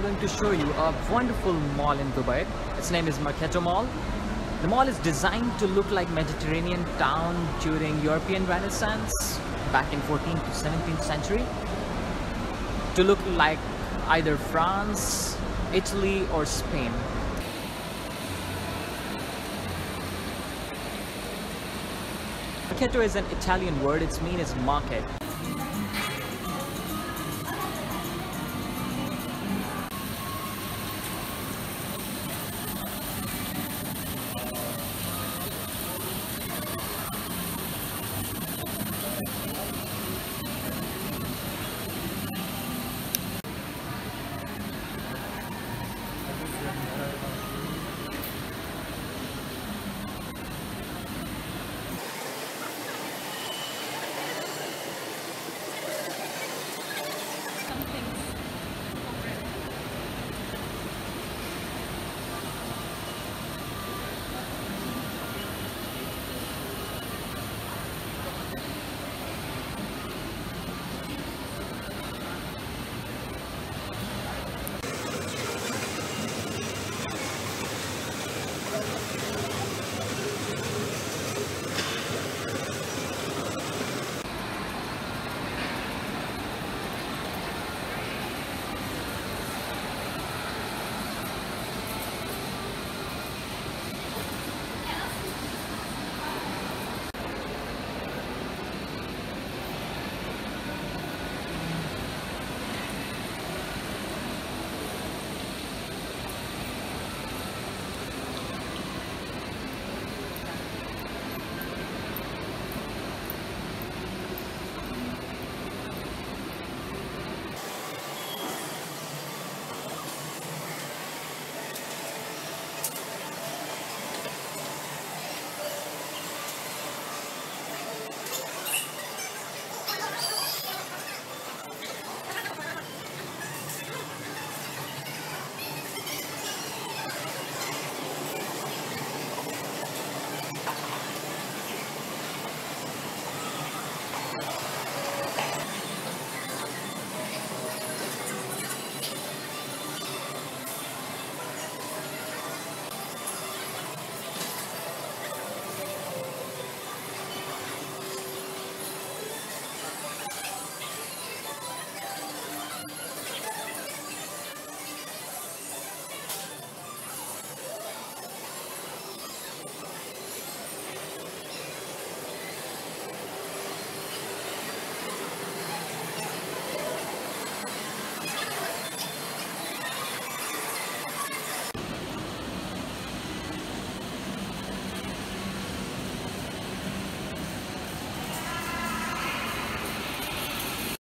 I'm going to show you a wonderful mall in Dubai. Its name is Mercato Mall. The mall is designed to look like Mediterranean town during European Renaissance back in 14th to 17th century. To look like either France, Italy or Spain. Mercato is an Italian word. Its meaning is market.